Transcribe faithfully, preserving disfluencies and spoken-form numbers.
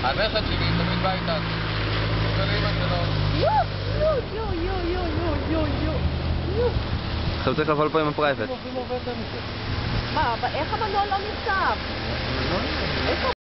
הנכד שלי תמיד בא איתנו. אומר לאמא שלו. יו, יו, יו, יו, יו, יו, יו, יו. עכשיו צריך לבוא לפה עם הפרייבט. מה, אבל איך המנוע לא נפתח? איפה